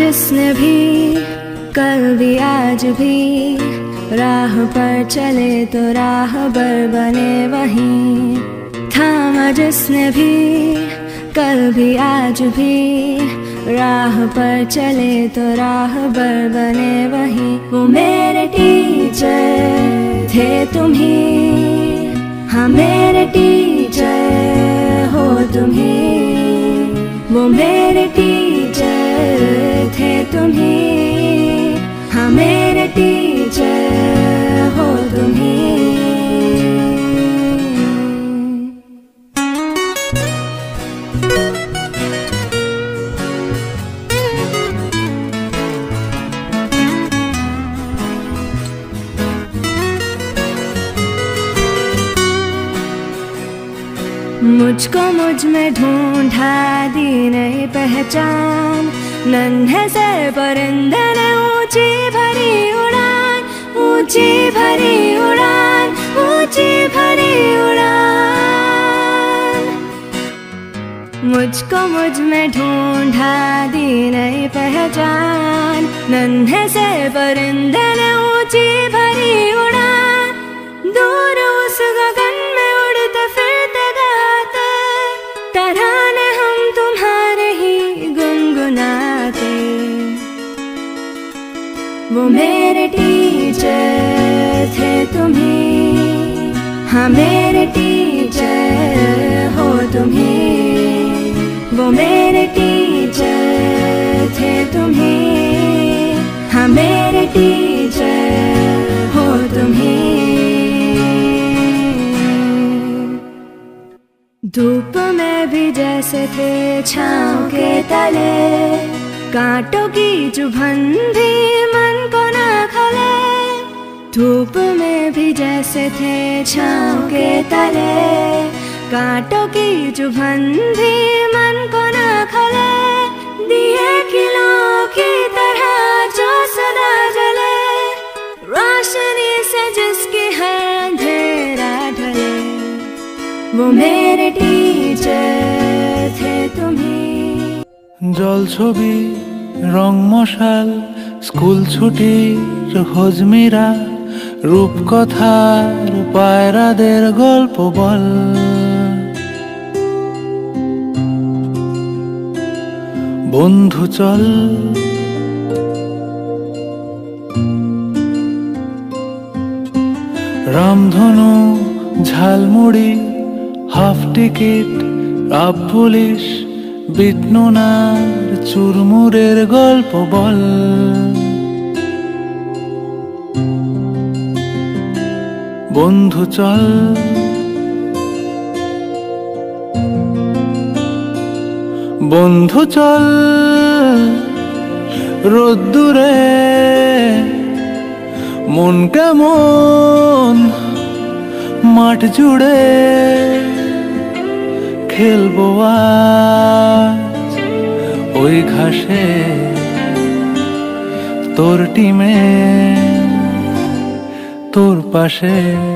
जिसने भी कल भी आज भी राह पर चले तो राहबर बने वहीं। थामा जिसने भी कल भी आज भी राह पर चले तो राहबर बने वहीं। वो मेरे टीचर थे तुम ही, हाँ मेरे टीचर हो तुम ही। वो मेरे टीचर थे तुम ही, हाँ मेरे टीचर हो तुम ही। मुझको मुझ में ढूंढा दी नई पहचान। नन्हे से परिंदे ने ऊंची भरी उड़ान, ऊंची भरी उड़ान, ऊंची भरी उड़ान। मुझको मुझ में ढूंढा दी नई पहचान। नन्हे से परिंदे ने ऊंची भरी उड़ान। दूर उस गगन में उड़ते फिरते गाते, तराने हम तुम्हारे ही गुनगुनाते। वो मेरे टीचर थे तुम ही, हाँ मेरे टीचर हो तुम ही। वो मेरे टीचर थे तुम ही, हाँ मेरे टीचर हो तुम ही। धूप में भी जैसे थे छाँव के तले, कांटों की चुभन भी मन को ना खले। धूप में भी जैसे थे छाँव के तले, कांटों की चुभन भी मन को ना खले। दिए किलों की तरह जो सदा जले, रोशनी से जिसकी है अंधेरा ढले। वो मेरे टीचर थे तुम ही। জল ছবি রং মশাল স্কুল ছুটির হজমিরা, রূপকথার পায়রাদের গল্প বল। বন্ধু চল রামধনু ঝালমুড়ি হাফ টিকিট রাব পুলিশ বিটনুনার চুরমুরের গল্প বল। বন্ধু চল বন্ধু চল রোদ্দুরে মন কেমন মাঠ জুড়ে খেলবো আজ ওই ঘাসে তোর টিমে তোর পাশে।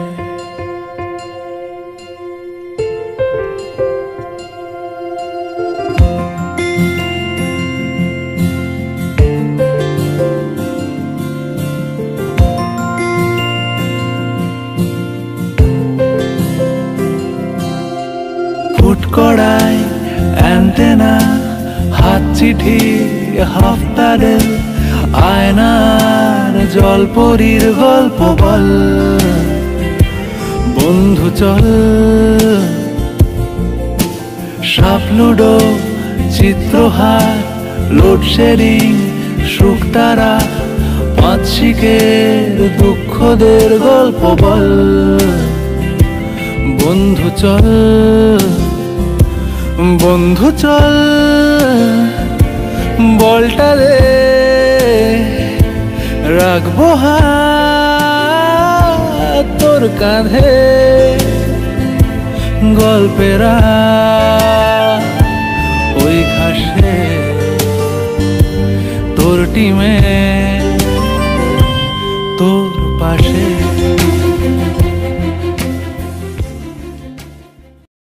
কড়াই অ্যান্টেনা হাত চিঠি হাফ প্যাডেল আয়নার জলপরীর গল্প বল। বন্ধু চল সাপ লুডো চিত্রহার লোডশেডিং শুকতারা পাঁচ শিকের দুঃখদের গল্প বল। বন্ধু চল বন্ধু চল বলটা দে রাখবো হাত তোর কাঁধে গল্পেরা ওই ঘাসে তোর টিমে তোর পাশে।